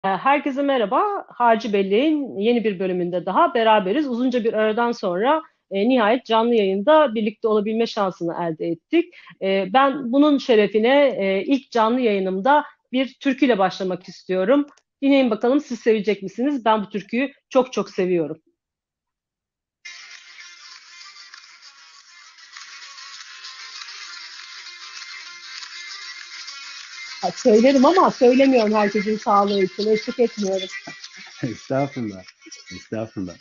Herkese merhaba. Harcı Bellek'in yeni bir bölümünde daha beraberiz. Uzunca bir aradan sonra nihayet canlı yayında birlikte olabilme şansını elde ettik. Ben bunun şerefine ilk canlı yayınımda bir türküyle başlamak istiyorum. Dinleyin bakalım siz sevecek misiniz? Ben bu türküyü çok çok seviyorum. Söylerim ama söylemiyorum herkesin sağlığı için. Eşlik etmiyorum. Estağfurullah. Estağfurullah.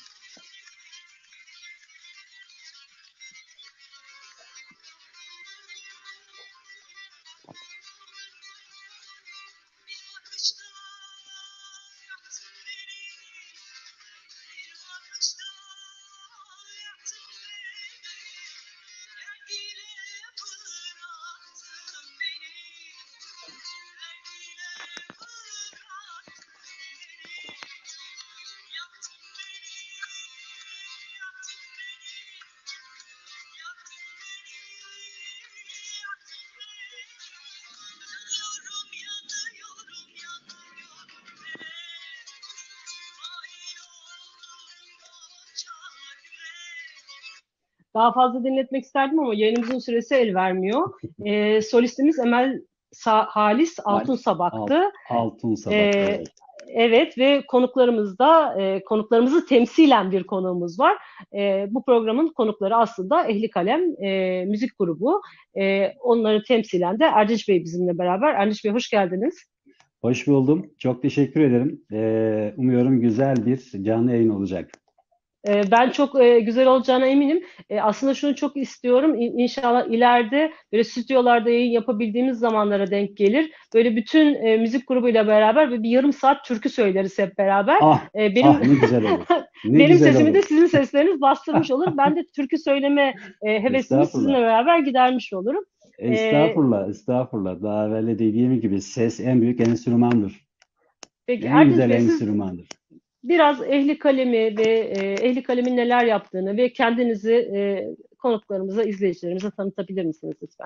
Daha fazla dinletmek isterdim ama yayınımızın süresi el vermiyor. Solistimiz Emel Halis Al, Altun Sabak'tı. Altun Sabak. Ee, Evet. evet ve konuklarımızı temsilen bir konuğumuz var. Bu programın konukları aslında Ehli Kalem müzik grubu. Onları temsilen de Erdinç Bey bizimle beraber. Erdinç Bey hoş geldiniz. Hoş buldum. Çok teşekkür ederim. Umuyorum güzel bir canlı yayın olacak. Ben çok güzel olacağına eminim. Aslında şunu çok istiyorum. İnşallah ileride böyle stüdyolarda yayın yapabildiğimiz zamanlara denk gelir. Böyle bütün müzik grubuyla beraber bir yarım saat türkü söyleriz hep beraber. Ah, Benim ah ne güzel olur. Ne benim güzel sesimi olur. de sizin sesleriniz bastırmış olur. Ben de türkü söyleme hevesimi sizinle Estağfurullah. beraber gidermiş olurum. E, Estağfurullah. Estağfurullah. Daha evvel de dediğim gibi ses en büyük enstrümandır. peki En Erdinç güzel Bey siz enstrümandır. biraz Ehli Kalemi ve Ehli Kalem'in neler yaptığını ve kendinizi konuklarımıza, izleyicilerimize tanıtabilir misiniz lütfen?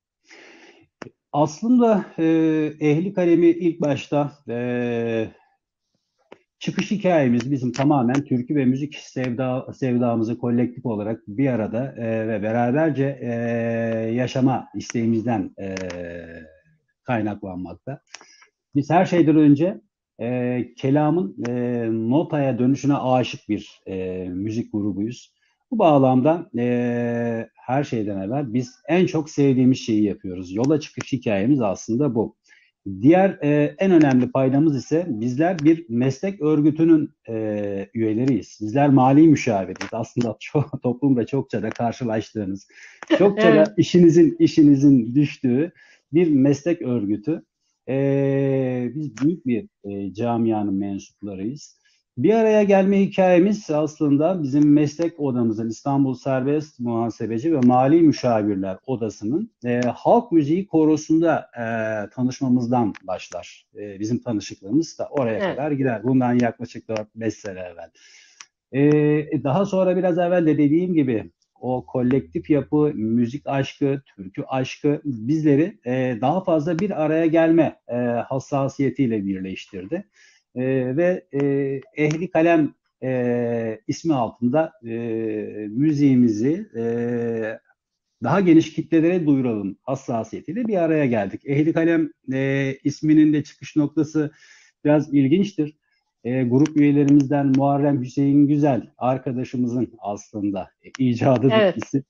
Aslında Ehli Kalemi ilk başta çıkış hikayemiz bizim tamamen türkü ve müzik sevdamızı kolektif olarak bir arada ve beraberce yaşama isteğimizden kaynaklanmakta. Biz her şeyden önce kelamın notaya dönüşüne aşık bir müzik grubuyuz. Bu bağlamda her şeyden evvel biz en çok sevdiğimiz şeyi yapıyoruz. Yola çıkış hikayemiz aslında bu. Diğer en önemli paydamız ise bizler bir meslek örgütünün üyeleriyiz. Bizler mali müşaviriz. Aslında toplumda çokça da karşılaştığınız, çokça Evet. da işinizin düştüğü bir meslek örgütü. Biz büyük bir camianın mensuplarıyız. Bir araya gelme hikayemiz aslında bizim meslek odamızın İstanbul Serbest Muhasebeci ve Mali Müşavirler Odası'nın halk müziği korosunda tanışmamızdan başlar. Bizim tanışıklığımız da oraya Evet. kadar gider. Bundan yaklaşık 4-5 sene evvel. Daha sonra biraz evvel de dediğim gibi o kolektif yapı, müzik aşkı, türkü aşkı bizleri daha fazla bir araya gelme hassasiyetiyle birleştirdi. Ve Ehli Kalem ismi altında müziğimizi daha geniş kitlelere duyuralım hassasiyetiyle bir araya geldik. Ehli Kalem isminin de çıkış noktası biraz ilginçtir. Grup üyelerimizden Muharrem Hüseyin Güzel arkadaşımızın aslında icadıdır Evet. isim.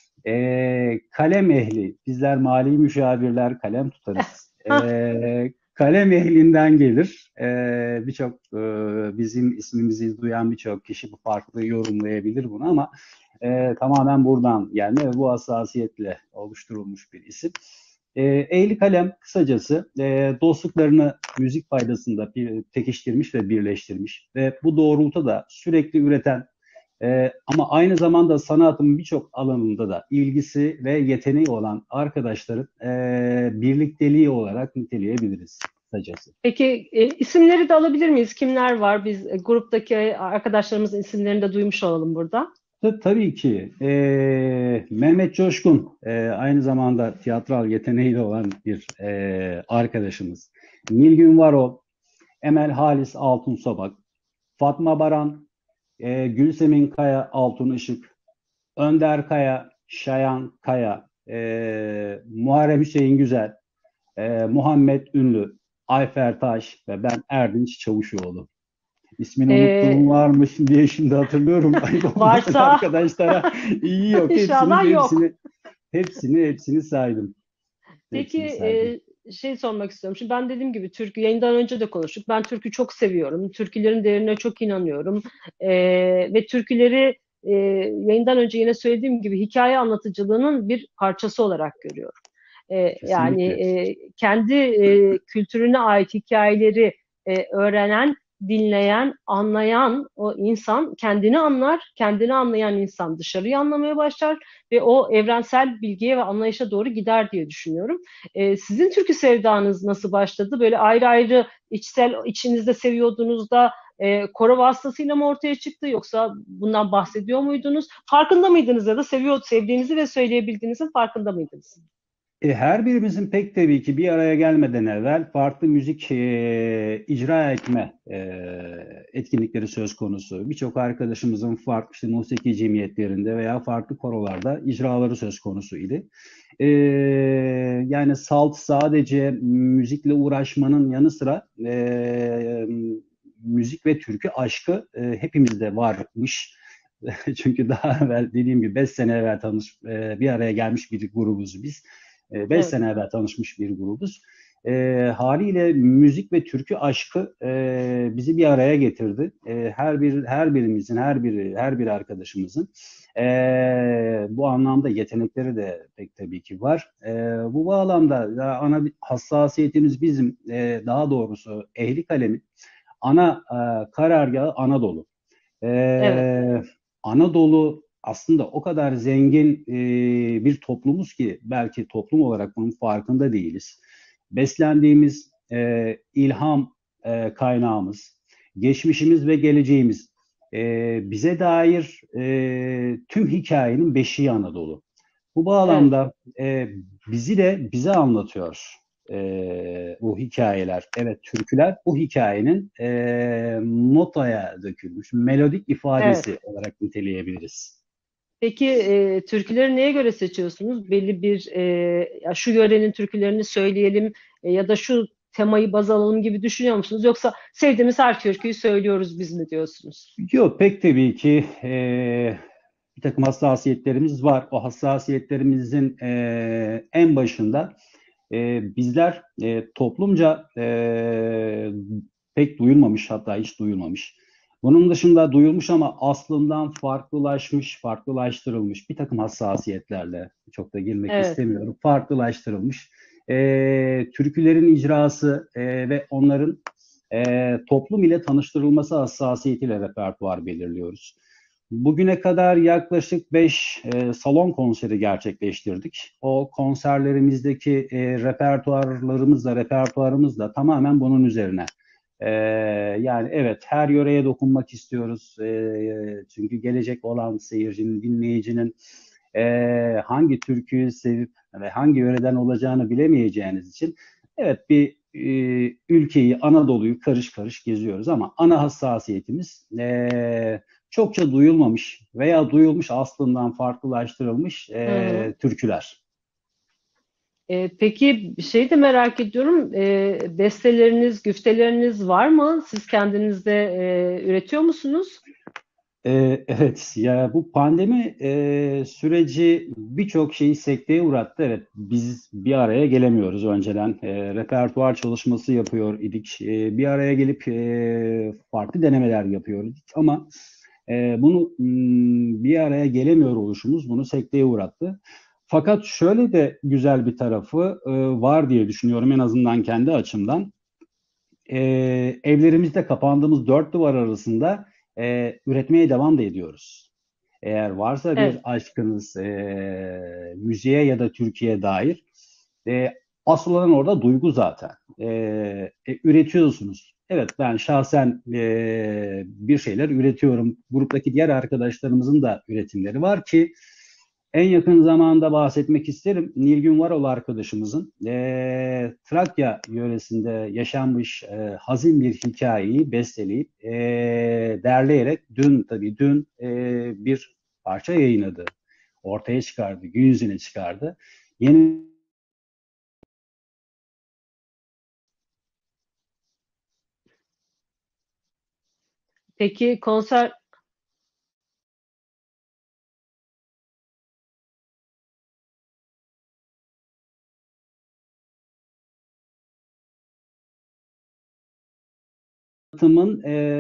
Kalem ehli, bizler mali müşavirler kalem tutarız. Kalem ehlinden gelir. Birçok bizim ismimizi duyan birçok kişi bu farklı yorumlayabilir bunu ama tamamen buradan gelme ve bu hassasiyetle oluşturulmuş bir isim. Ehli Kalem kısacası dostluklarını müzik faydasında pekiştirmiş ve birleştirmiş ve bu doğrultuda da sürekli üreten ama aynı zamanda sanatın birçok alanında da ilgisi ve yeteneği olan arkadaşların birlikteliği olarak niteleyebiliriz kısacası. Peki isimleri de alabilir miyiz? Kimler var? Biz gruptaki arkadaşlarımızın isimlerini de duymuş olalım burada. Tabii ki Mehmet Coşkun aynı zamanda tiyatral yeteneği de olan bir arkadaşımız. Nilgün Varol, Emel Halis Altunsobak, Fatma Baran, Gülsemin Kaya Altun Işık, Önder Kaya, Şayan Kaya, Muharrem Hüseyin Güzel, Muhammed Ünlü, Ayfer Taş ve ben Erdinç Çavuşoğlu. İsmini unuttuğum E, varmış diye şimdi hatırlıyorum. Ayıp olmasın Varsa arkadaşlara. İyi yok. inşallah yok. Hepsini saydım. Peki Hepsini saydım. şey sormak istiyorum. Şimdi ben dediğim gibi türkü yayından önce de konuştuk. Ben türkü çok seviyorum. Türkülerin değerine çok inanıyorum. E, Ve türküleri yayından önce yine söylediğim gibi hikaye anlatıcılığının bir parçası olarak görüyorum. Yani Kesinlikle. kendi kültürüne ait hikayeleri öğrenen, dinleyen, anlayan o insan kendini anlar, kendini anlayan insan dışarıyı anlamaya başlar ve o evrensel bilgiye ve anlayışa doğru gider diye düşünüyorum. Sizin türkü sevdanız nasıl başladı? Böyle ayrı ayrı içinizde seviyordunuz da koro vasıtasıyla mı ortaya çıktı yoksa bundan bahsediyor muydunuz? Farkında mıydınız ya da sevdiğinizi ve söyleyebildiğinizin farkında mıydınız? Her birimizin pek tabii ki bir araya gelmeden evvel farklı müzik icra etme etkinlikleri söz konusu. Birçok arkadaşımızın farklı işte musiki cemiyetlerinde veya farklı korolarda icraları söz konusu idi. E, Yani salt sadece müzikle uğraşmanın yanı sıra müzik ve türkü aşkı hepimizde varmış. Çünkü daha evvel dediğim gibi 5 sene evvel bir araya gelmiş bir grubuz biz. 5 Evet, sene evvel tanışmış bir grubuz. Haliyle müzik ve türkü aşkı bizi bir araya getirdi. Her birimizin, her bir arkadaşımızın bu anlamda yetenekleri de pek tabii ki var. Bu bağlamda ana hassasiyetimiz bizim, daha doğrusu ehli kalemin ana karargahı Anadolu. evet, Ee, Anadolu aslında o kadar zengin bir toplumuz ki belki toplum olarak bunun farkında değiliz. Beslendiğimiz ilham kaynağımız, geçmişimiz ve geleceğimiz, bize dair tüm hikayenin beşiği Anadolu. Bu evet. bağlamda bize anlatıyor bu hikayeler. Evet, türküler bu hikayenin notaya dökülmüş melodik Evet. ifadesi olarak niteleyebiliriz. Peki türküleri neye göre seçiyorsunuz? Belli bir ya şu yörenin türkülerini söyleyelim ya da şu temayı baz alalım gibi düşünüyor musunuz? Yoksa sevdiğimiz her türküyü söylüyoruz biz mi diyorsunuz? Yok, pek tabii ki bir takım hassasiyetlerimiz var. O hassasiyetlerimizin en başında bizler toplumca pek duyulmamış, hatta hiç duyulmamış. Bunun dışında duyulmuş ama aslından farklılaşmış, farklılaştırılmış bir takım hassasiyetlerle, çok da girmek Evet. istemiyorum, farklılaştırılmış türkülerin icrası ve onların toplum ile tanıştırılması hassasiyetiyle repertuar belirliyoruz. Bugüne kadar yaklaşık 5 salon konseri gerçekleştirdik. O konserlerimizdeki repertuarımız da tamamen bunun üzerine. E, Yani evet, her yöreye dokunmak istiyoruz. Çünkü gelecek olan seyircinin, dinleyicinin hangi türküyü sevip ve hangi yöreden olacağını bilemeyeceğiniz için evet, bir ülkeyi, Anadolu'yu karış karış geziyoruz ama ana hassasiyetimiz çokça duyulmamış veya duyulmuş aslından farklılaştırılmış Hı hı. türküler. Peki bir şey de merak ediyorum. Besteleriniz, güfteleriniz var mı? Siz kendiniz de üretiyor musunuz? Evet, ya bu pandemi süreci birçok şeyi sekteye uğrattı. Evet, biz bir araya gelemiyoruz önceden. Repertuar çalışması yapıyor idik. Bir araya gelip farklı denemeler yapıyor idik. Ama bunu bir araya gelemiyor oluşumuz bunu sekteye uğrattı. Fakat şöyle de güzel bir tarafı var diye düşünüyorum, en azından kendi açımdan. Evlerimizde kapandığımız dört duvar arasında üretmeye devam da ediyoruz. Eğer varsa bir Evet. aşkınız müziğe ya da Türkiye'ye dair, e, asıl olan orada duygu zaten. Üretiyorsunuz. Evet, ben şahsen bir şeyler üretiyorum. Gruptaki diğer arkadaşlarımızın da üretimleri var ki En yakın zamanda bahsetmek isterim. Nilgün Varol arkadaşımızın Trakya yöresinde yaşanmış hazin bir hikayeyi besteleyip derleyerek dün bir parça yayınladı. Ortaya çıkardı, gün yüzüne çıkardı. Yeni Peki konser anlatımın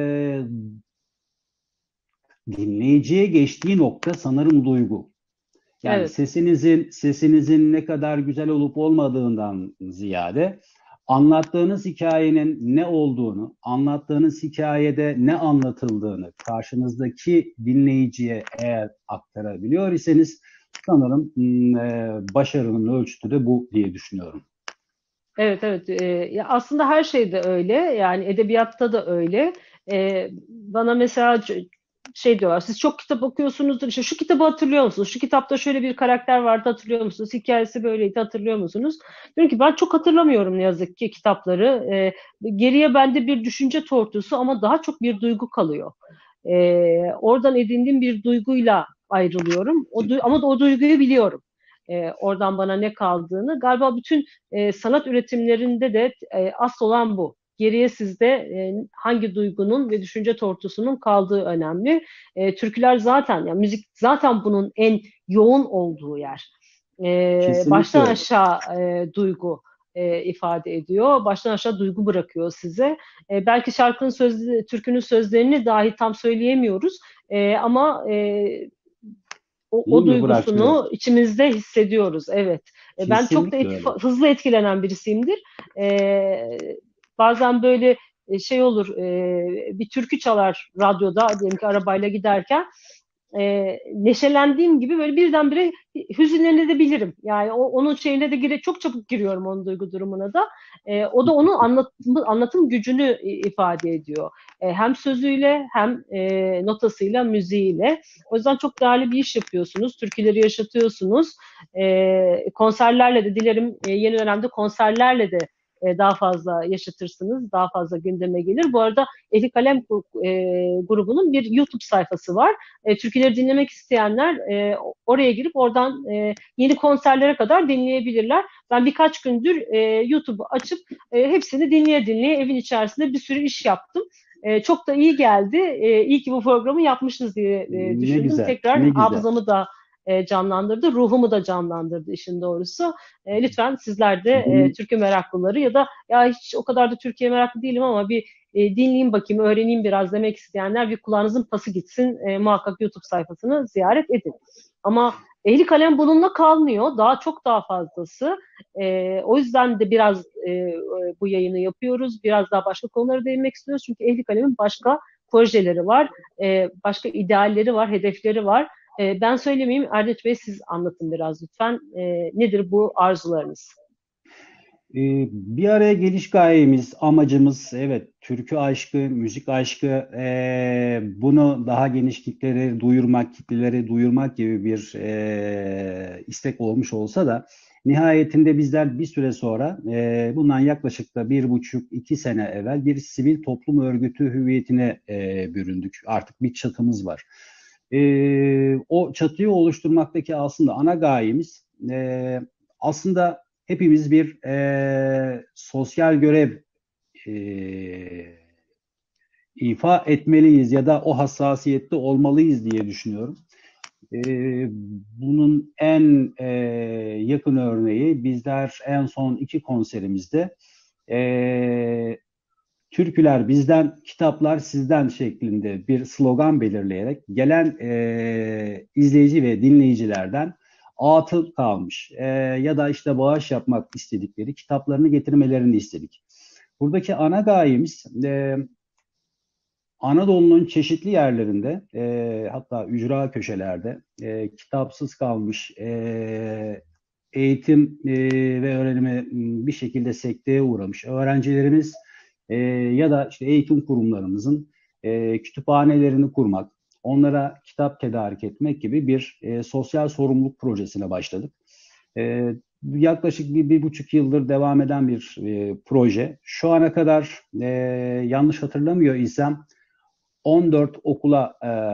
dinleyiciye geçtiği nokta sanırım duygu. Yani evet. sesinizin ne kadar güzel olup olmadığından ziyade anlattığınız hikayenin ne olduğunu, anlattığınız hikayede ne anlatıldığını karşınızdaki dinleyiciye eğer aktarabiliyor iseniz sanırım başarının ölçütü de bu diye düşünüyorum. Evet, evet. Ya aslında her şeyde öyle. Yani edebiyatta da öyle. Bana mesela şey diyorlar. Siz çok kitap okuyorsunuzdur. İşte şu kitabı hatırlıyor musunuz? Şu kitapta şöyle bir karakter vardı, hatırlıyor musunuz? Hikayesi böyleydi, hatırlıyor musunuz? Diyorum ki ben çok hatırlamıyorum ne yazık ki kitapları. Geriye bende bir düşünce tortusu ama daha çok bir duygu kalıyor. Oradan edindiğim bir duyguyla ayrılıyorum. Ama da o duyguyu biliyorum. Oradan bana ne kaldığını. Galiba bütün sanat üretimlerinde de asıl olan bu. Geriye sizde hangi duygunun ve düşünce tortusunun kaldığı önemli. Türküler zaten, yani müzik zaten bunun en yoğun olduğu yer. Kesinlikle Baştan öyle. aşağı duygu ifade ediyor. Baştan aşağı duygu bırakıyor size. Belki şarkının sözleri, türkünün sözlerini dahi tam söyleyemiyoruz. Ama Değil o mi? Bırakıyor. duygusunu içimizde hissediyoruz. Evet. Ben çok da Kesinlikle öyle. hızlı etkilenen birisiyimdir. E, Bazen böyle şey olur, bir türkü çalar radyoda, diyelim ki arabayla giderken neşelendiğim gibi böyle birdenbire hüzünlenebilirim. Yani onun şeyine de çok çabuk giriyorum, onun duygu durumuna da. O da onun anlatım gücünü ifade ediyor. Hem sözüyle hem notasıyla, müziğiyle. O yüzden çok değerli bir iş yapıyorsunuz. Türküleri yaşatıyorsunuz. Konserlerle de dilerim yeni dönemde konserlerle de daha fazla yaşatırsınız, daha fazla gündeme gelir. Bu arada Ehli Kalem grubunun bir YouTube sayfası var. Türküleri dinlemek isteyenler oraya girip oradan yeni konserlere kadar dinleyebilirler. Ben birkaç gündür YouTube'u açıp hepsini dinleye dinleye evin içerisinde bir sürü iş yaptım. Çok da iyi geldi. İyi ki bu programı yapmışız diye Ne düşündüm. güzel, Tekrar ne güzel. hafızamı da canlandırdı, ruhumu da canlandırdı işin doğrusu. Lütfen sizler de Bunun türkü meraklıları ya da ya hiç o kadar da Türkiye meraklı değilim ama bir dinleyeyim bakayım, öğreneyim biraz demek isteyenler bir kulağınızın pası gitsin. Muhakkak YouTube sayfasını ziyaret edin. Ama ehli kalem bununla kalmıyor. Daha çok daha fazlası. O yüzden de biraz bu yayını yapıyoruz. Biraz daha başka konulara değinmek istiyoruz. Çünkü ehli kalemin başka projeleri var. Başka idealleri var, hedefleri var. Ben söylemeyeyim. Erdinç Bey siz anlatın biraz lütfen. Nedir bu arzularınız? Bir araya geliş gayemiz, amacımız evet türkü aşkı, müzik aşkı, bunu daha geniş kitleleri duyurmak gibi bir istek olmuş olsa da nihayetinde bizler bir süre sonra bundan yaklaşık da 1,5-2 sene evvel bir sivil toplum örgütü hüviyetine büründük. Artık bir çatımız var. O çatıyı oluşturmaktaki aslında ana gayemiz aslında hepimiz bir sosyal görev e, ifa etmeliyiz ya da o hassasiyette olmalıyız diye düşünüyorum. E, Bunun en yakın örneği bizler en son 2 konserimizde e, Türküler bizden, kitaplar sizden şeklinde bir slogan belirleyerek gelen izleyici ve dinleyicilerden atıl kalmış ya da işte bağış yapmak istedikleri kitaplarını getirmelerini istedik. Buradaki ana gayemiz Anadolu'nun çeşitli yerlerinde hatta ücra köşelerde kitapsız kalmış eğitim ve öğrenime bir şekilde sekteye uğramış öğrencilerimiz ya da işte eğitim kurumlarımızın kütüphanelerini kurmak, onlara kitap tedarik etmek gibi bir sosyal sorumluluk projesine başladık. E, Yaklaşık bir buçuk yıldır devam eden bir proje. Şu ana kadar yanlış hatırlamıyor isem 14 okula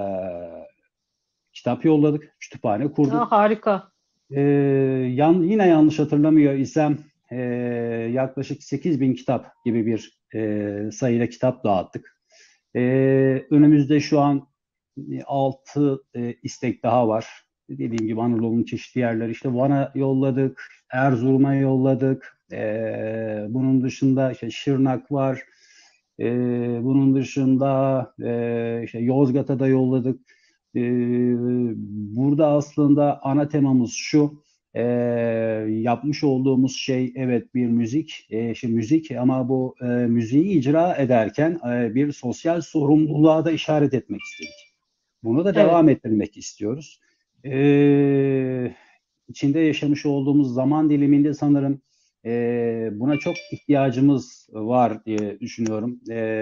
kitap yolladık, kütüphane Aa, kurduk. harika. Ee, Yine yanlış hatırlamıyor isem yaklaşık 8.000 kitap gibi bir sayıyla kitap dağıttık. Önümüzde şu an 6 istek daha var. Dediğim gibi Anadolu'nun çeşitli yerleri işte Van'a yolladık, Erzurum'a yolladık. Bunun dışında işte Şırnak var. Bunun dışında işte Yozgat'a da yolladık. Burada aslında ana temamız şu. E, Yapmış olduğumuz şey evet bir müzik, işte müzik ama bu müziği icra ederken bir sosyal sorumluluğa da işaret etmek istedik. Bunu da Evet. devam ettirmek istiyoruz. İçinde yaşamış olduğumuz zaman diliminde sanırım buna çok ihtiyacımız var diye düşünüyorum.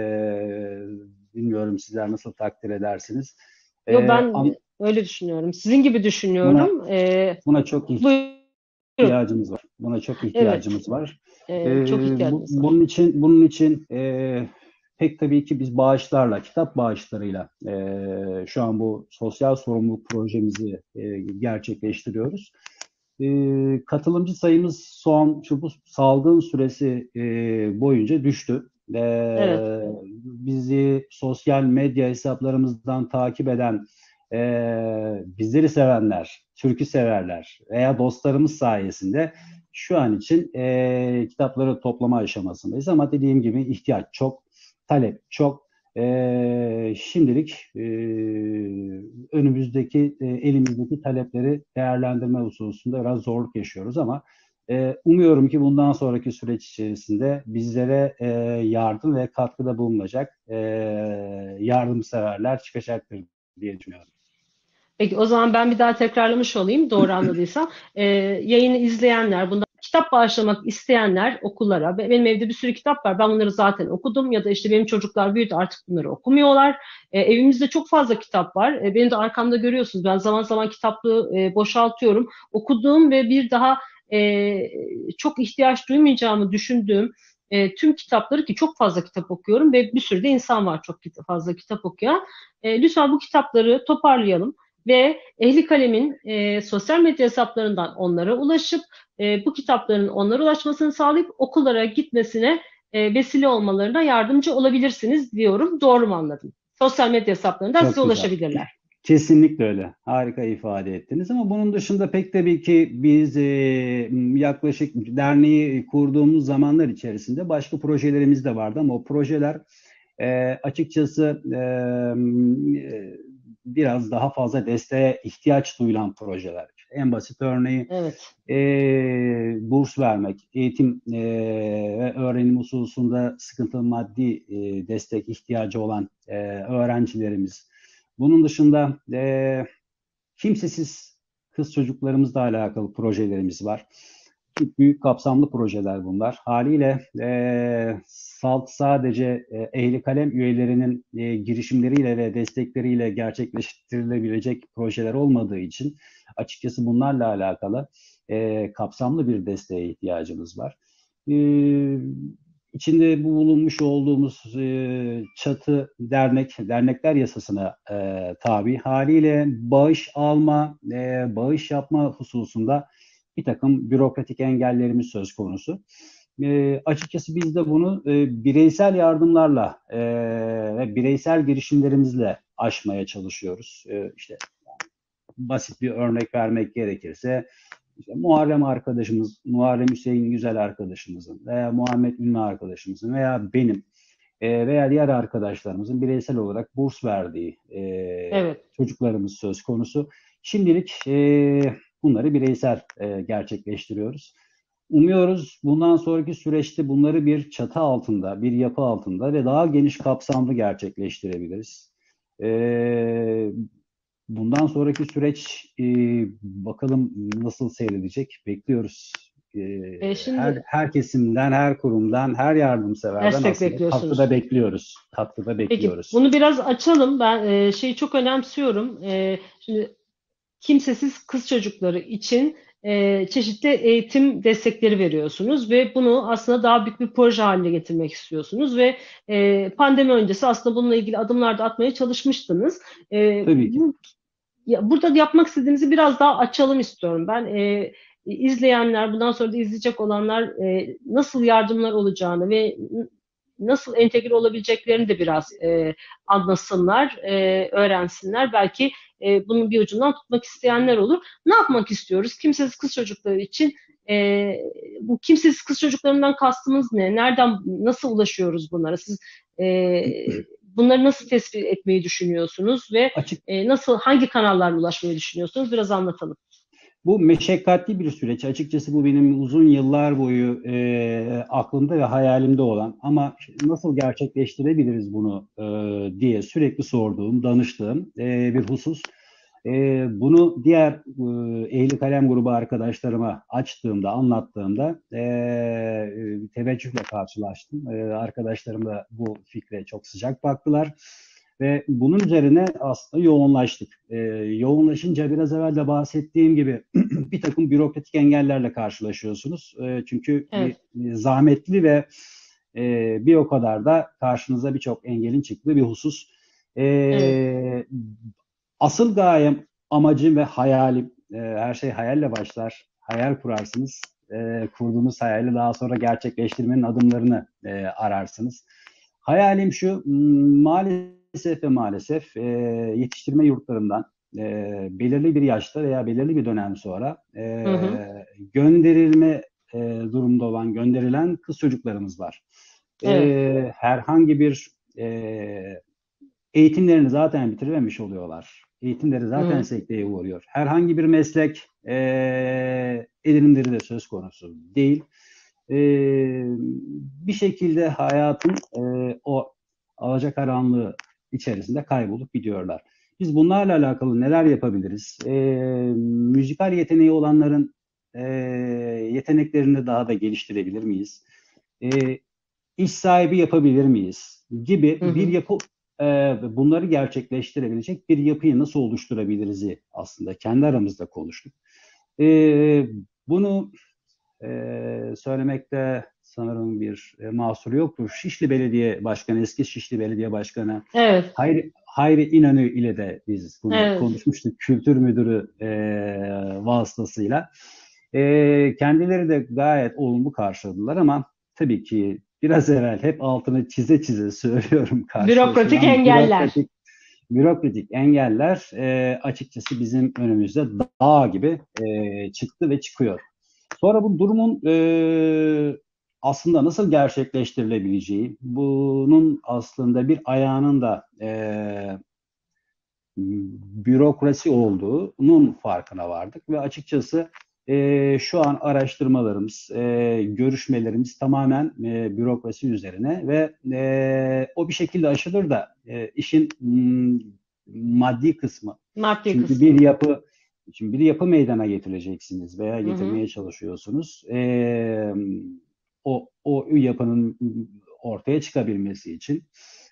Bilmiyorum sizler nasıl takdir edersiniz. Yo, Ee, ben öyle düşünüyorum. Sizin gibi buna düşünüyorum. buna çok Buyurun. ihtiyacımız var. Buna çok Evet. ihtiyacımız var. Çok ihtiyacımız var. Bunun için pek tabii ki biz bağışlarla, kitap bağışlarıyla şu an bu sosyal sorumluluk projemizi gerçekleştiriyoruz. Katılımcı sayımız bu salgın süresi boyunca düştü. Evet. Bizi sosyal medya hesaplarımızdan takip eden bizleri sevenler, türkü severler veya dostlarımız sayesinde şu an için kitapları toplama aşamasındayız. Ama dediğim gibi ihtiyaç çok, talep çok. Şimdilik önümüzdeki elimizdeki talepleri değerlendirme hususunda biraz zorluk yaşıyoruz ama umuyorum ki bundan sonraki süreç içerisinde bizlere yardım ve katkıda bulunacak yardımseverler çıkacaktır diye düşünüyorum. Peki o zaman ben bir daha tekrarlamış olayım doğru anladıysam. Yayını izleyenler, bunda kitap bağışlamak isteyenler okullara, benim evde bir sürü kitap var, ben bunları zaten okudum ya da işte benim çocuklar büyüdü artık bunları okumuyorlar. Evimizde çok fazla kitap var. Benim de arkamda görüyorsunuz, ben zaman zaman kitaplığı boşaltıyorum. Okuduğum ve bir daha e, çok ihtiyaç duymayacağımı düşündüğüm tüm kitapları, ki çok fazla kitap okuyorum ve bir sürü de insan var çok fazla kitap okuyan. Lütfen bu kitapları toparlayalım ve Ehli Kalem'in sosyal medya hesaplarından onlara ulaşıp bu kitapların onlara ulaşmasını sağlayıp okullara gitmesine vesile olmalarına yardımcı olabilirsiniz diyorum. Doğru mu anladım? Sosyal medya hesaplarından size Çok güzel. ulaşabilirler. Kesinlikle öyle. Harika ifade ettiniz ama bunun dışında pek tabii ki biz yaklaşık derneği kurduğumuz zamanlar içerisinde başka projelerimiz de vardı ama o projeler açıkçası biraz daha fazla desteğe ihtiyaç duyulan projeler. İşte en basit örneği Evet, burs vermek, eğitim ve öğrenim hususunda sıkıntılı maddi destek ihtiyacı olan öğrencilerimiz. Bunun dışında kimsesiz kız çocuklarımızla alakalı projelerimiz var. Çok büyük kapsamlı projeler bunlar. Haliyle sadece Ehli Kalem üyelerinin girişimleriyle ve destekleriyle gerçekleştirilebilecek projeler olmadığı için açıkçası bunlarla alakalı kapsamlı bir desteğe ihtiyacımız var. E, içinde bulunmuş olduğumuz çatı dernekler yasasına tabi. Haliyle bağış alma, bağış yapma hususunda bir takım bürokratik engellerimiz söz konusu. Açıkçası biz de bunu bireysel yardımlarla ve bireysel girişimlerimizle aşmaya çalışıyoruz. İşte basit bir örnek vermek gerekirse işte Muharrem arkadaşımız, Muharrem Hüseyin Güzel arkadaşımızın veya Muhammed Ünlü arkadaşımızın veya benim veya diğer arkadaşlarımızın bireysel olarak burs verdiği evet. çocuklarımız söz konusu. Şimdilik bunları bireysel gerçekleştiriyoruz. Umuyoruz bundan sonraki süreçte bunları bir çatı altında, bir yapı altında ve daha geniş kapsamlı gerçekleştirebiliriz. E, Bundan sonraki süreç bakalım nasıl seyredecek bekliyoruz. her Şimdi her kesimden, her kurumdan, her yardımseverden destek aslında katkıda bekliyorsunuz. bekliyoruz. Katkıda Peki bekliyoruz. bunu biraz açalım. Ben şeyi çok önemsiyorum. Şimdi kimsesiz kız çocukları için çeşitli eğitim destekleri veriyorsunuz ve bunu aslında daha büyük bir proje haline getirmek istiyorsunuz ve pandemi öncesi aslında bununla ilgili adımlar da atmaya çalışmıştınız. Tabii ki. Burada yapmak istediğinizi biraz daha açalım istiyorum. Ben izleyenler, bundan sonra da izleyecek olanlar nasıl yardımlar olacağını ve nasıl entegre olabileceklerini de biraz anlasınlar, öğrensinler. Belki bunun bir ucundan tutmak isteyenler olur. Ne yapmak istiyoruz? Kimsesiz kız çocukları için bu kimsesiz kız çocuklarından kastımız ne? Nereden, nasıl ulaşıyoruz bunlara? Siz e, bunları nasıl tespit etmeyi düşünüyorsunuz ve Açık nasıl, hangi kanallarla ulaşmayı düşünüyorsunuz? Biraz anlatalım. Bu meşakkatli bir süreç. Açıkçası bu benim uzun yıllar boyu aklımda ve hayalimde olan ama nasıl gerçekleştirebiliriz bunu diye sürekli sorduğum, danıştığım bir husus. Bunu diğer Ehli Kalem grubu arkadaşlarıma açtığımda, anlattığımda teveccühle karşılaştım. Arkadaşlarım da bu fikre çok sıcak baktılar. Ve bunun üzerine aslında yoğunlaştık. Yoğunlaşınca biraz evvel de bahsettiğim gibi bir takım bürokratik engellerle karşılaşıyorsunuz. Çünkü Evet, zahmetli ve bir o kadar da karşınıza birçok engelin çıktığı bir husus. evet. Asıl gayem, amacım ve hayalim, her şey hayalle başlar. Hayal kurarsınız. Kurduğunuz hayali daha sonra gerçekleştirmenin adımlarını ararsınız. Hayalim şu, maalesef ve maalesef yetiştirme yurtlarından belirli bir yaşta veya belirli bir dönem sonra Hı hı. gönderilme durumda olan, gönderilen kız çocuklarımız var. Evet. Herhangi bir eğitimlerini zaten bitirememiş oluyorlar. Eğitimleri Hı zaten hı. sekteye uğruyor. Herhangi bir meslek edinimleri de söz konusu değil. E, Bir şekilde hayatın o alacakaranlığı içerisinde kaybolup gidiyorlar. Biz bunlarla alakalı neler yapabiliriz? Müzikal yeteneği olanların yeteneklerini daha da geliştirebilir miyiz? E, iş sahibi yapabilir miyiz gibi Hı bir hı. yapı, bunları gerçekleştirebilecek bir yapıyı nasıl oluşturabiliriz aslında kendi aramızda konuştuk. E, Bunu söylemekte sanırım bir mahsur yoktur. Şişli Belediye Başkanı, eski Şişli Belediye Başkanı Evet. Hayri İnönü ile de biz bunu Evet. konuşmuştuk. Kültür Müdürü vasıtasıyla. Kendileri de gayet olumlu karşıladılar ama tabii ki biraz evvel hep altını çize çize söylüyorum, Bürokratik karşılaşılan engeller. bürokratik engeller açıkçası bizim önümüzde dağ gibi çıktı ve çıkıyor. Sonra bu durumun aslında nasıl gerçekleştirilebileceği, bunun aslında bir ayağının da bürokrasi olduğunun farkına vardık ve açıkçası şu an araştırmalarımız, görüşmelerimiz tamamen bürokrasi üzerine ve o bir şekilde aşılır da işin maddi kısmı. Maddi Çünkü kısmı. bir yapı meydana getireceksiniz veya Hı hı. getirmeye çalışıyorsunuz. O yapının ortaya çıkabilmesi için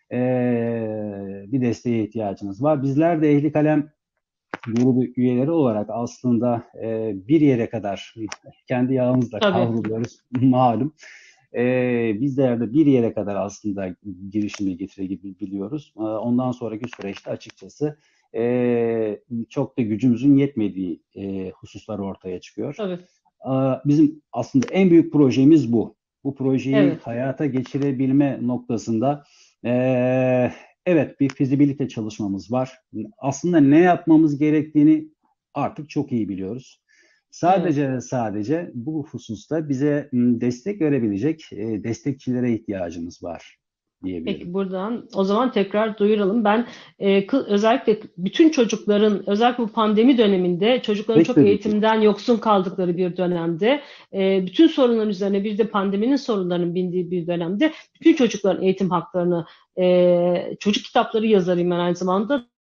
bir desteğe ihtiyacınız var. Bizler de Ehli Kalem grubu üyeleri olarak aslında bir yere kadar kendi yağımızla Tabii. kavruluyoruz malum. Bizler de bir yere kadar aslında girişimi getirebiliyoruz. Ondan sonraki süreçte açıkçası çok da gücümüzün yetmediği hususlar ortaya çıkıyor. Tabii. Bizim aslında en büyük projemiz bu. Bu projeyi Evet. hayata geçirebilme noktasında e, evet, bir fizibilite çalışmamız var. Aslında ne yapmamız gerektiğini artık çok iyi biliyoruz. Evet. Sadece ve sadece bu hususta bize destek verebilecek destekçilere ihtiyacımız var diyebilirim. Peki buradan o zaman tekrar duyuralım. Ben özellikle bütün çocukların, özellikle bu pandemi döneminde çocukların Pek çok tabii ki. eğitimden yoksun kaldıkları bir dönemde, bütün sorunların üzerine bir de pandeminin sorunlarının bindiği bir dönemde bütün çocukların eğitim haklarını, çocuk kitapları yazarıyım ben aynı zamanda.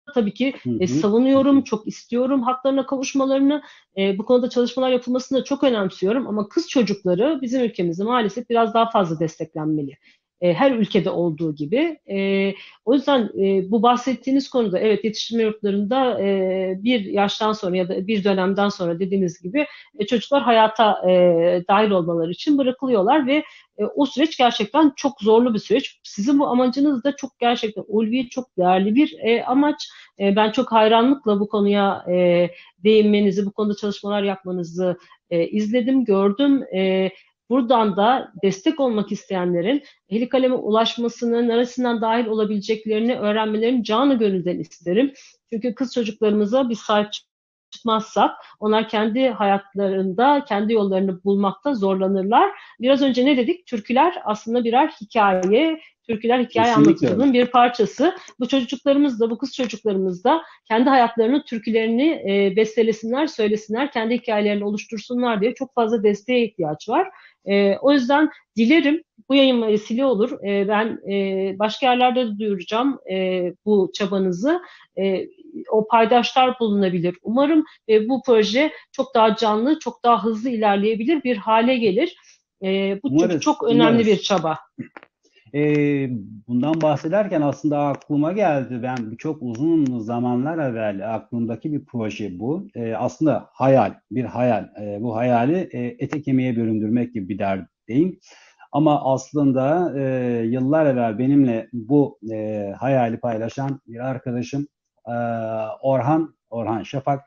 tabii ki Hı hı. Hı savunuyorum, hı. çok istiyorum haklarına kavuşmalarını. Bu konuda çalışmalar yapılmasını da çok önemsiyorum. Ama kız çocukları bizim ülkemizde maalesef biraz daha fazla desteklenmeli. Her ülkede olduğu gibi. O yüzden bu bahsettiğiniz konuda evet yetiştirme yurtlarında bir yaştan sonra ya da bir dönemden sonra dediğiniz gibi çocuklar hayata dahil olmaları için bırakılıyorlar ve o süreç gerçekten çok zorlu bir süreç. Sizin bu amacınız da çok gerçekten ulvi, çok değerli bir amaç. Ben çok hayranlıkla bu konuya değinmenizi, bu konuda çalışmalar yapmanızı izledim, gördüm. Buradan da destek olmak isteyenlerin ehli kaleme ulaşmasının neresinden dahil olabileceklerini öğrenmelerini canı gönülden isterim. Çünkü kız çocuklarımıza bir sahip çıkmazsak onlar kendi hayatlarında, kendi yollarını bulmakta zorlanırlar. Biraz önce ne dedik? Türküler aslında birer hikaye. Türküler hikaye Kesinlikle öyle. anlatıcılığının bir parçası. Bu çocuklarımız da, bu kız çocuklarımız da kendi hayatlarının türkülerini bestelesinler, söylesinler, kendi hikayelerini oluştursunlar diye çok fazla desteğe ihtiyaç var. O yüzden dilerim bu yayın vesile olur. Ben başka yerlerde de duyuracağım bu çabanızı. E, O paydaşlar bulunabilir. Umarım bu proje çok daha canlı, çok daha hızlı ilerleyebilir bir hale gelir. Bu çünkü Umarız, çok önemli bir umarız. çaba. Ee, Bundan bahsederken aslında aklıma geldi. Ben çok uzun zamanlar evvel aklımdaki bir proje bu. Aslında hayal, bir hayal. Bu hayali ete kemiğe büründürmek gibi bir dertteyim. Ama aslında yıllar evvel benimle bu hayali paylaşan bir arkadaşım e, Orhan Şafak.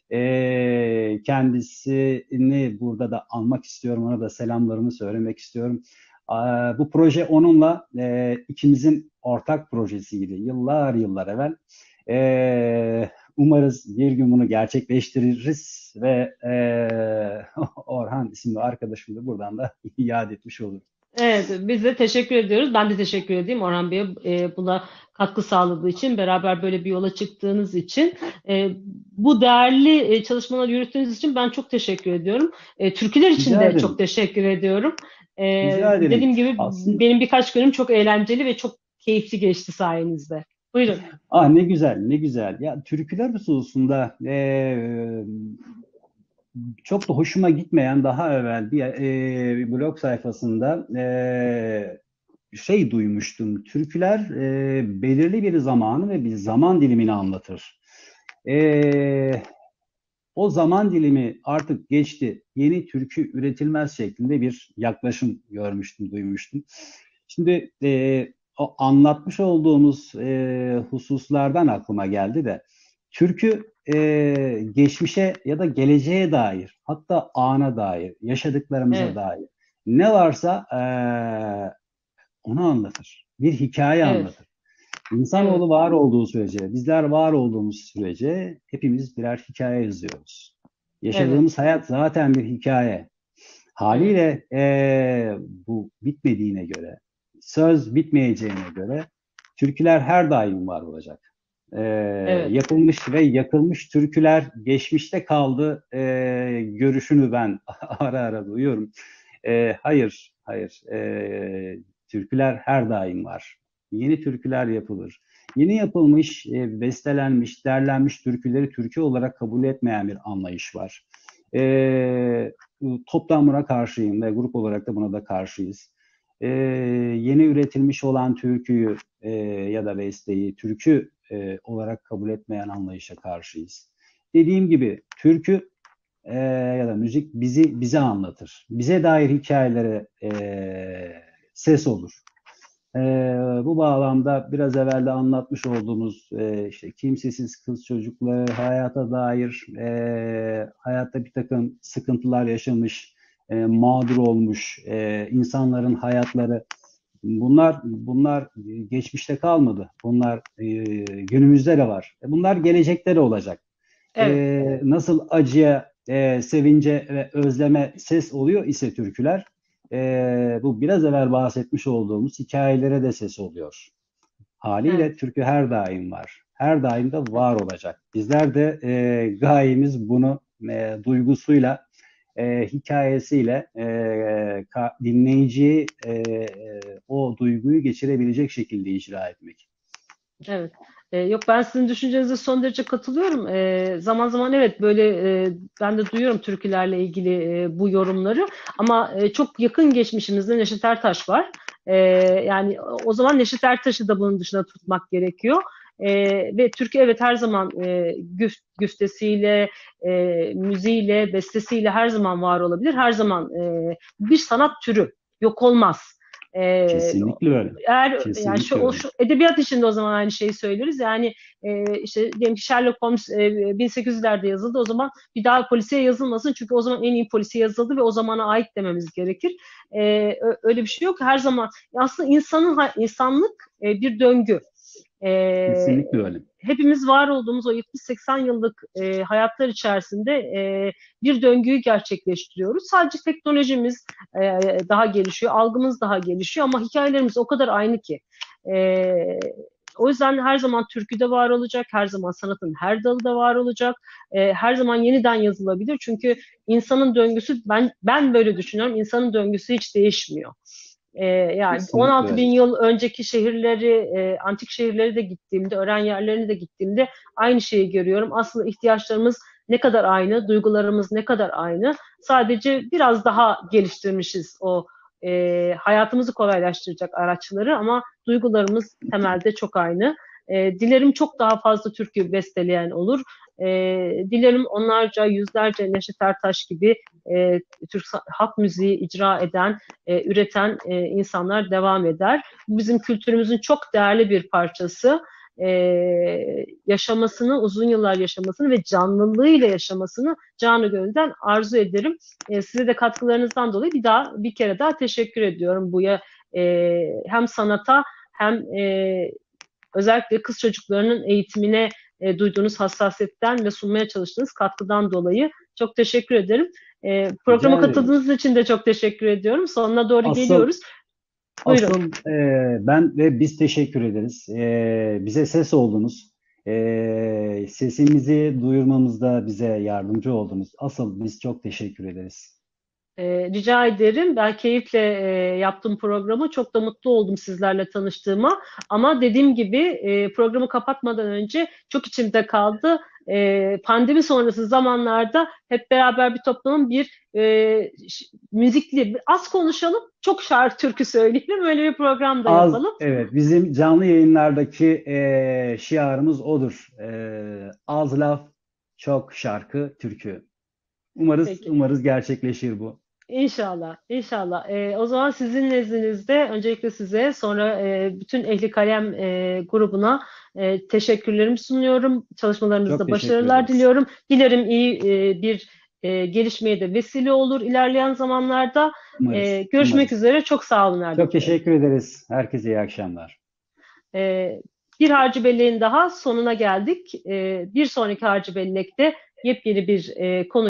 Kendisini burada da anmak istiyorum. Ona da selamlarımı söylemek istiyorum. Bu proje onunla ikimizin ortak projesiydi. Yıllar yıllar evvel. Umarız bir gün bunu gerçekleştiririz ve Orhan isimli arkadaşım da buradan da iade etmiş olur. Evet, biz de teşekkür ediyoruz. Ben de teşekkür edeyim Orhan Bey'e buna katkı sağladığı için, beraber böyle bir yola çıktığınız için. E, Bu değerli çalışmaları yürüttüğünüz için ben çok teşekkür ediyorum. Türküler için Rica de çok ederim. teşekkür ediyorum. Rica ederim. Dediğim gibi Aslında benim birkaç günüm çok eğlenceli ve çok keyifli geçti sayenizde. Buyurun. ne güzel, ne güzel. Ya türküler hususunda çok da hoşuma gitmeyen daha evvel bir blog sayfasında şey duymuştum. Türküler belirli bir zamanı ve bir zaman dilimini anlatır. E, O zaman dilimi artık geçti. Yeni türkü üretilmez şeklinde bir yaklaşım görmüştüm, duymuştum. Şimdi o anlatmış olduğumuz hususlardan aklıma geldi de türkü geçmişe ya da geleceğe dair, hatta ana dair, yaşadıklarımıza Evet, dair ne varsa onu anlatır. Bir hikaye evet, anlatır. evet, İnsanoğlu var olduğu sürece, bizler var olduğumuz sürece hepimiz birer hikaye yazıyoruz. Yaşadığımız evet, hayat zaten bir hikaye. evet, Haliyle bu bitmediğine göre, söz bitmeyeceğine göre türküler her daim var olacak. E, evet, Yapılmış ve yakılmış türküler geçmişte kaldı görüşünü ben ara ara duyuyorum. Hayır, hayır. Türküler her daim var. Yeni türküler yapılır. Yeni yapılmış, bestelenmiş, derlenmiş türküleri türkü olarak kabul etmeyen bir anlayış var. Toptan buna karşıyım ve grup olarak da buna da karşıyız. Yeni üretilmiş olan türküyü ya da besteyi türkü olarak kabul etmeyen anlayışa karşıyız. Dediğim gibi türkü ya da müzik bize anlatır. Bize dair hikayelere ses olur. E, Bu bağlamda biraz evvel de anlatmış olduğumuz işte kimsesiz kız çocukları hayata dair hayatta bir takım sıkıntılar yaşamış, mağdur olmuş insanların hayatları bunlar geçmişte kalmadı. Bunlar günümüzde de var. Bunlar gelecekte de olacak. evet, Nasıl acıya, sevince ve özleme ses oluyor ise türküler, bu biraz evvel bahsetmiş olduğumuz hikayelere de ses oluyor. Haliyle evet. türkü her daim var. Her daim de var olacak. Bizler de gayemiz bunu duygusuyla, hikayesiyle dinleyiciye o duyguyu geçirebilecek şekilde icra etmek. Evet. Yok, ben sizin düşüncenize son derece katılıyorum. Zaman zaman evet, böyle ben de duyuyorum türkülerle ilgili bu yorumları. Ama çok yakın geçmişimizde Neşet Ertaş var. Yani o zaman Neşet Ertaş'ı da bunun dışında tutmak gerekiyor. Ve türkü evet her zaman güftesiyle, müziğiyle, bestesiyle her zaman var olabilir. Her zaman bir sanat türü yok olmaz. E, Kesinlikle öyle. Eğer yani Kesinlikle öyle. şu edebiyat içinde o zaman aynı şeyi söyleriz. Yani işte diyelim ki Sherlock Holmes 1800'lerde yazıldı. O zaman bir daha polisiye yazılmasın. Çünkü o zaman en iyi polisiye yazıldı ve o zamana ait dememiz gerekir. Öyle bir şey yok. Her zaman aslında insanlık bir döngü. E, Kesinlikle öyle. Hepimiz var olduğumuz o 70-80 yıllık hayatlar içerisinde bir döngüyü gerçekleştiriyoruz. Sadece teknolojimiz daha gelişiyor, algımız daha gelişiyor ama hikayelerimiz o kadar aynı ki. E, O yüzden her zaman türküde var olacak, her zaman sanatın her dalı da var olacak, her zaman yeniden yazılabilir. Çünkü insanın döngüsü, ben böyle düşünüyorum, insanın döngüsü hiç değişmiyor. Yani Kesinlikle 16 bin öyle. yıl önceki şehirleri, antik şehirleri de gittiğimde, öğren yerlerine de gittiğimde aynı şeyi görüyorum. Aslında ihtiyaçlarımız ne kadar aynı, duygularımız ne kadar aynı. Sadece biraz daha geliştirmişiz o hayatımızı kolaylaştıracak araçları ama duygularımız temelde çok aynı. Dilerim çok daha fazla türkü besteleyen olur. E, Dilerim onlarca, yüzlerce Neşet Ertaş gibi Türk halk müziği icra eden, üreten insanlar devam eder. Bizim kültürümüzün çok değerli bir parçası. Yaşamasını, uzun yıllar yaşamasını ve canlılığıyla yaşamasını canı gönülden arzu ederim. Size de katkılarınızdan dolayı bir kere daha teşekkür ediyorum hem sanata hem özellikle kız çocuklarının eğitimine duyduğunuz hassasiyetten ve sunmaya çalıştığınız katkıdan dolayı çok teşekkür ederim. Programa Rica ederim. katıldığınız için de çok teşekkür ediyorum. Sonuna doğru Asıl geliyoruz. Buyurun. Asıl ben ve biz teşekkür ederiz. Bize ses oldunuz. Sesimizi duyurmamızda bize yardımcı oldunuz. Asıl biz çok teşekkür ederiz. Rica ederim. Ben keyifle yaptım programı. Çok da mutlu oldum sizlerle tanıştığıma. Ama dediğim gibi programı kapatmadan önce çok içimde kaldı. Pandemi sonrası zamanlarda hep beraber bir toplanalım, müzikli, az konuşalım, çok şarkı türkü söyleyelim. Öyle bir program da yapalım. Evet, bizim canlı yayınlardaki şiarımız odur. Az laf, çok şarkı, türkü. Peki. Umarız gerçekleşir bu. İnşallah, inşallah. O zaman sizin nezdinizde öncelikle size, sonra bütün Ehli Kalem grubuna teşekkürlerimi sunuyorum. Çok Çalışmalarınızda teşekkür başarılar ederiz. diliyorum. Dilerim iyi bir gelişmeye de vesile olur ilerleyen zamanlarda. Umarız, Görüşmek umarız. üzere. Çok sağ olun Çok Erdinç Bey. teşekkür ederiz. Herkese iyi akşamlar. Bir Harcı Belleğin daha sonuna geldik. Bir sonraki Harcı Bellek'te yepyeni bir konu